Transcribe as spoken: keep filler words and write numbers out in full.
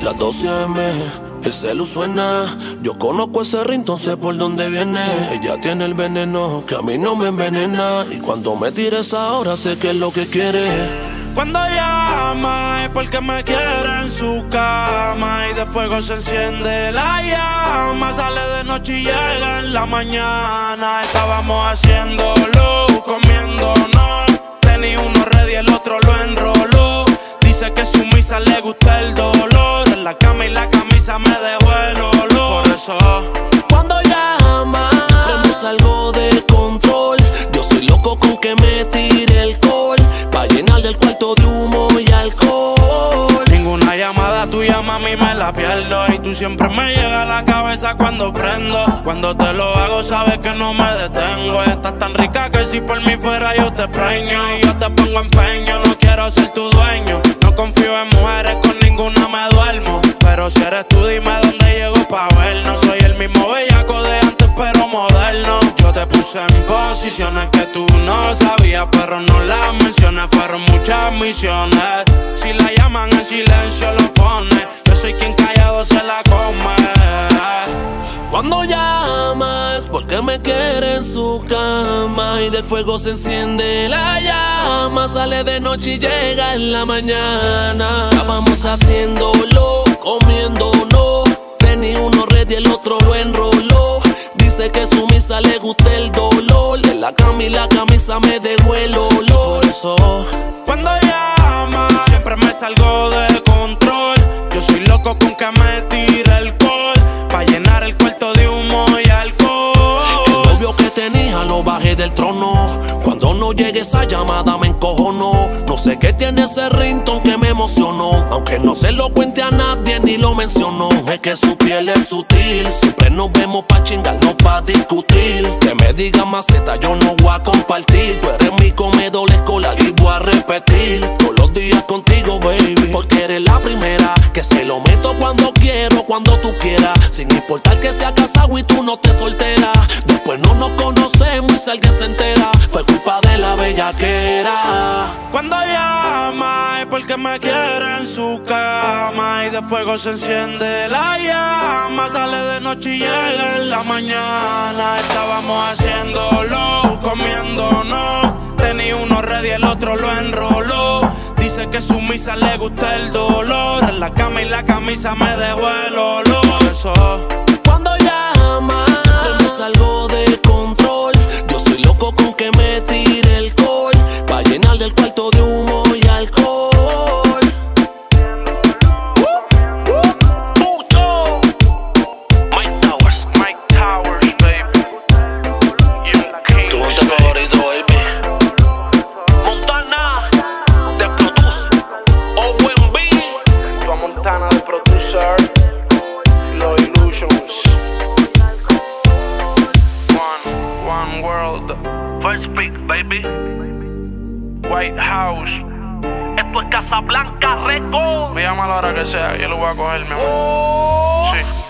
las doce a eme, el celu suena. Yo conozco ese ringtone, sé por dónde viene. Ella tiene el veneno que a mí no me envenena. Y cuando me tires ahora sé que es lo que quiere. Cuando llama es porque me quiere en su cama y de fuego se enciende la llama. Sale de noche y llega en la mañana. Estábamos haciéndolo, comiéndonos. Tenía uno ready, el otro lo enroló. Dice que sumisa le gusta el dolor. En la cama y la camisa me dejó el olor. Por eso, cuando llama, siempre me salgo de control. Yo soy loco con que me tire el call, pa' llenarle el cuarto de humo y alcohol. Ninguna llamada tuya, mami, me la pierdo. Y tú siempre me llegas a la cabeza cuando prendo. Cuando te lo hago, sabes que no me detengo. Estás tan rica que si por mí fuera yo te preño. Y yo te pongo empeño, no quiero ser tu dueño. No confío en mujeres, con ninguna me duermo. Pero si eres tú, dime dónde llego pa' vernos. Soy el mismo bellaco de antes, pero moderno. Yo te puse en posiciones que tú no sabías, pero no las mencioné. Fueron muchas misiones. Si la llaman en silencio lo pone. Yo soy quien callado se la come. Cuando llama es porque me quiere en su cama y del fuego se enciende la llama. Sale de noche y llega en la mañana. Estábamos haciéndolo, comiéndonos. Tenía uno ready, el otro lo enroló. Dice que sumisa le gusta el dolor. De la cama y la camisa me dejó el olor. Por eso, cuando llama, siempre me salgo de control. Yo soy loco con que me tire el call, pa' llenar el cuarto de humo y alcohol. El novio que tenía lo bajé del trono. Cuando no llegue esa llamada me encojono. No sé qué tiene ese ringtone que me emocionó. Aunque no se lo cuente a nadie ni lo mencionó. Es que su piel es sutil. Siempre nos vemos pa' chingar, no pa' discutir. Que me diga maceta, yo no voy a compartir. Tú eres mi comedor escolar y voy a repetir todos los días contigo, baby. Porque eres la primera que se lo meto cuando quiero, cuando tú quieras. Sin importar que sea casado y tú no te solteras. Después no nos conocemos y si alguien se entera, fue culpa de la bellaquera. Cuando llama es porque me quiere en su cama y de fuego se enciende la llama. Sale de noche y llega en la mañana. Estábamos haciéndolo, comiéndonos. Tenía uno ready, el otro lo enroló. Dice que sumisa le gusta el dolor. En la cama y la camisa me dejó el olor. Por eso, cuando llama, siempre me salgo de control. Yo soy loco con que me tire el call, pa' llenar del cuarto de humo y alcohol. Mucho. Mike Towers, Mike Towers, baby. Tu gente favorito, baby. Montana, te produce. O M B. Tu Montana de producer. Los Illusions. One, one world. First pick, baby. White House. Esto es Casablanca Records. Me llama a la hora que sea, yo lo voy a coger, mi amor. Sí.